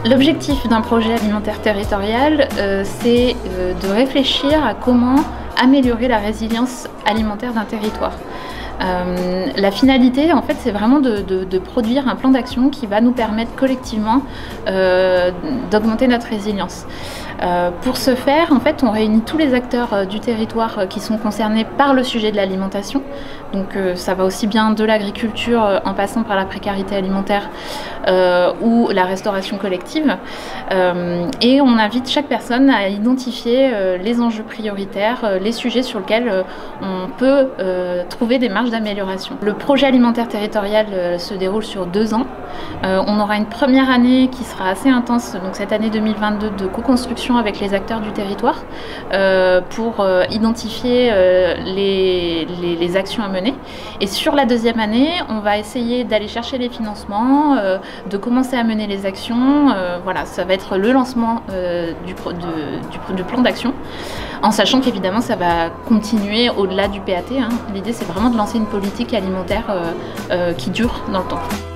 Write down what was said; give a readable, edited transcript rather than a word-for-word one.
L'objectif d'un projet alimentaire territorial, c'est de réfléchir à comment améliorer la résilience alimentaire d'un territoire. La finalité, en fait, c'est vraiment de produire un plan d'action qui va nous permettre collectivement d'augmenter notre résilience. Pour ce faire, en fait, on réunit tous les acteurs du territoire qui sont concernés par le sujet de l'alimentation. Donc ça va aussi bien de l'agriculture en passant par la précarité alimentaire ou la restauration collective. Et on invite chaque personne à identifier les enjeux prioritaires, les sujets sur lesquels on peut trouver des marges d'amélioration. Le projet alimentaire territorial se déroule sur 2 ans. On aura une première année qui sera assez intense, donc cette année 2022, de co-construction avec les acteurs du territoire pour identifier les actions à mener. Et sur la deuxième année, on va essayer d'aller chercher les financements, de commencer à mener les actions. Voilà, ça va être le lancement du plan d'action, en sachant qu'évidemment ça va continuer au-delà du PAT. L'idée, c'est vraiment de lancer une politique alimentaire qui dure dans le temps.